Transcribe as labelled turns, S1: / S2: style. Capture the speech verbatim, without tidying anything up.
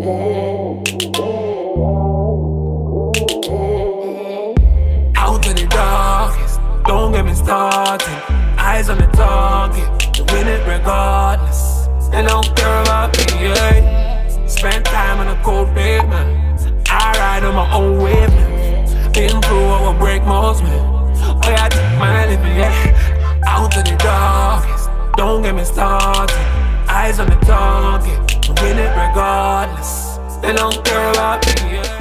S1: Out in the darkest, don't get me started. Eyes on the target, to win it regardless. They don't care about me, yeah. Spend time on a cold pavement. I ride on my own wavelength. Been through what will break most men. Oh yeah, I take my living, yeah. Out in the darkest, don't get me started. Eyes on the target, to win it regardless. They don't care about me, yeah.